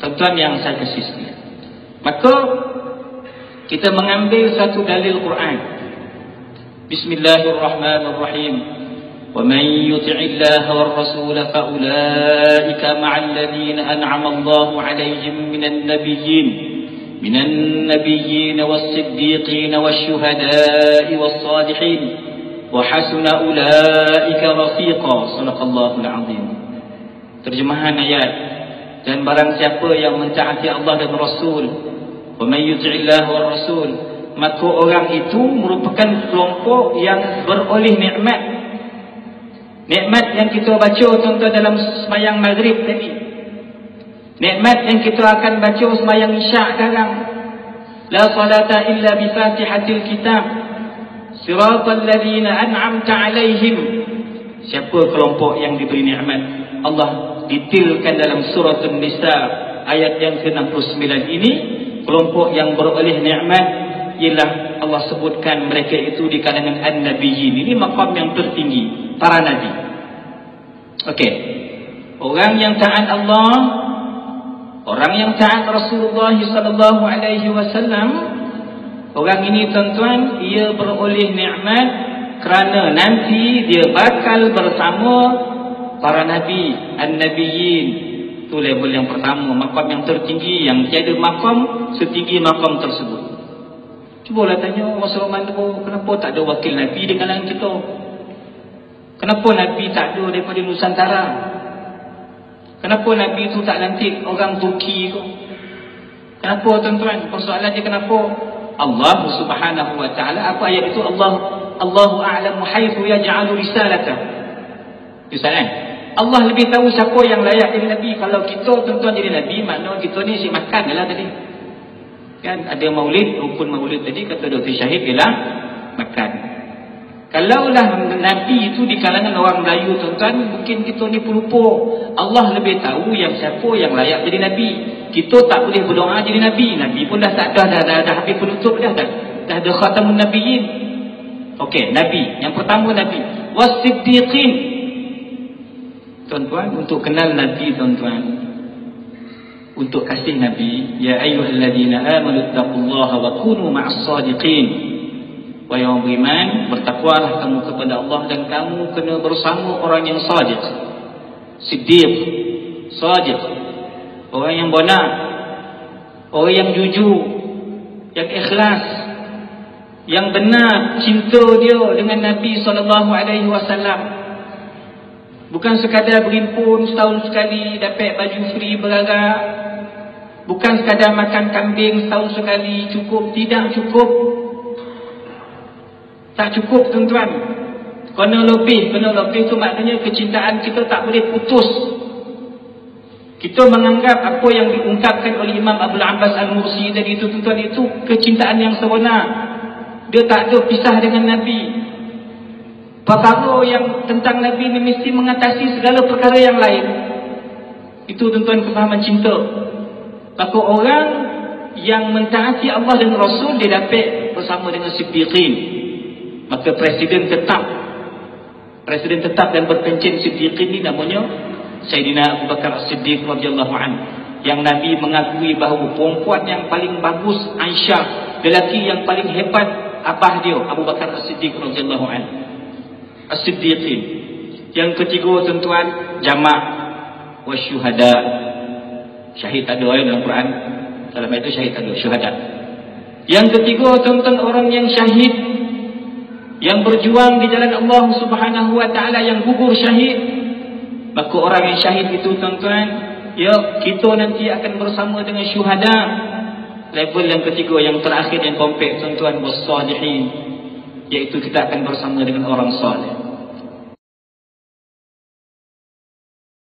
Tuan-tuan yang saya kasih sekalian, maka kita mengambil satu dalil Quran. Bismillahirrahmanirrahim. Wa man yuti'illaha war rasul fa ulaika ma'al ladzina an'ama Allahu 'alaihim minan nabiyyin was-siddiqin wasyuhada'i was-salihin wa hasuna ulaika rafiqa. Shadaqallahul 'azim. Terjemahan ayat, dan barang siapa yang mentaati Allah dan Rasul, wa may yuti'illah wa Rasul, maka orang itu merupakan kelompok yang beroleh nikmat. Nikmat yang kita baca tuan-tuan dalam sembahyang maghrib tadi, nikmat yang kita akan baca sembahyang isyak sekarang. La salata illa bi fatihatil kitab siratal ladzina an'amta 'alaihim. Siapa kelompok yang diberi nikmat? Allah detailkan dalam surah An-Nisa ayat yang ke-69 ini. Kelompok yang beroleh nikmat ialah Allah sebutkan mereka itu di kalangan an-nabiyyin. Ini maqam yang tertinggi, para nabi. Okey, orang yang taat Allah, orang yang taat Rasulullah sallallahu alaihi wasallam, orang ini tuan-tuan, ia beroleh nikmat kerana nanti dia bakal bersama para nabi, an-nabiyyin. Itu level yang pertama, makam yang tertinggi, yang tiada makam setinggi makam tersebut. Cubalah tanya masa zaman dulu, kenapa tak ada wakil nabi di kalangan kita? Kenapa nabi tak ada daripada Nusantara? Kenapa nabi itu tak lantik orang Turki tu? Kenapa tuan-tuan? Persoalannya kenapa? Allah Subhanahu wa taala, apa ayat itu? Allahu a'lamu haitsu yaj'alu risalatahu. Itu kan? Allah lebih tahu siapa yang layak jadi Nabi. Kalau kita tuan-tuan jadi Nabi, makna kita ni si makan je lah tadi. Kan ada maulid, rukun maulid tadi kata Dr. Syahid ialah makan. Kalaulah Nabi itu di kalangan orang Melayu tuan-tuan, mungkin kita ni pelupa. Allah lebih tahu yang siapa yang layak jadi Nabi. Kita tak boleh berdoa jadi Nabi. Nabi pun dah tak dah habis penutup dah ada khatamun nabiyyin. Okey, Nabi. Yang pertama Nabi. Was-siddiqin. Tuan-tuan, untuk kenal Nabi tuan-tuan, untuk kasih Nabi, ya ayyuhalladzina amanu taqullaha wa kunu ma'as sadiqin. Wahai orang beriman, bertakwalah kamu kepada Allah dan kamu kena bersama orang yang sadiq. Siddiq, sadiq, orang yang benar, orang yang jujur, yang ikhlas, yang benar cinta dia dengan Nabi sallallahu alaihi wasallam. Bukan sekadar berhimpun setahun sekali dapat baju free beragak. Bukan sekadar makan kambing setahun sekali cukup. Tidak cukup. Tak cukup tuan-tuan. Kena lebih tu maknanya kecintaan kita tak boleh putus. Kita menganggap apa yang diungkapkan oleh Imam Abdul Abbas Al-Mursi tadi itu tuan-tuan, itu kecintaan yang sebenar. Dia tak ada pisah dengan Nabi. Perkara yang tentang Nabi ni mesti mengatasi segala perkara yang lain. Itu tuan-tuan kefahaman cinta. Maka orang yang mentaati Allah dan Rasul, dia dapat bersama dengan siddiqin. Maka presiden tetap dan berpencen siddiqin ni namanya Sayyidina Abu Bakar As-Siddiq radhiyallahu anhu. Yang Nabi mengakui bahawa perempuan yang paling bagus Aisyah, lelaki yang paling hebat abah dia Abu Bakar As-Siddiq radhiyallahu anhu. As-Siddiqin. Yang ketiga tuan-tuan, jamak wasyuhada. Syahid ada dalam Quran. Dalam ayat itu syahid ada, syuhada. Yang ketiga tuan-tuan, orang yang syahid, yang berjuang di jalan Allah Subhanahu wa taala, yang gugur syahid. Maka orang yang syahid itu tuan-tuan, ya, kita nanti akan bersama dengan syuhada. Level yang ketiga, yang terakhir, yang komplek tuan-tuan, was-salihin, iaitu kita akan bersama dengan orang saleh.